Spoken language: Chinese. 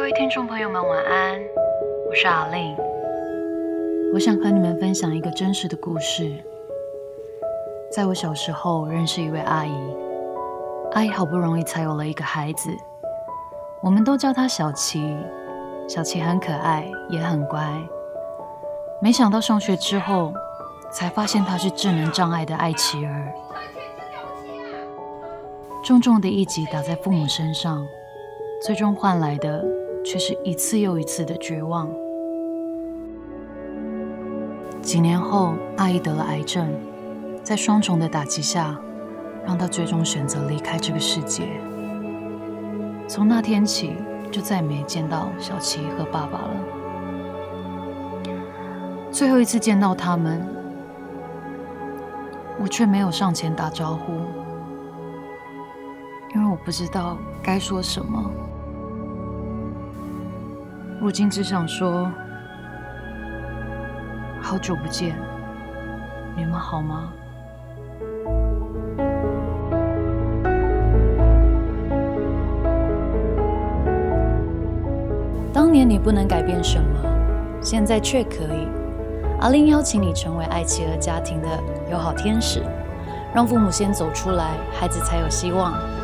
位听众朋友们晚安，我是阿令。我想和你们分享一个真实的故事。在我小时候认识一位阿姨，阿姨好不容易才有了一个孩子，我们都叫她小琪。小琪很可爱，也很乖。没想到上学之后，才发现她是智能障碍的爱琪儿。重重的一击打在父母身上，最终换来的却是一次又一次的绝望。几年后，阿姨得了癌症，在双重的打击下，让她最终选择离开这个世界。从那天起，就再没见到小琪和爸爸了。最后一次见到他们，我却没有上前打招呼，因为我不知道该说什么。如今只想说，好久不见，你们好吗？当年你不能改变什么，现在却可以。阿令邀请你成为爱琪儿家庭的友好天使，让父母先走出来，孩子才有希望。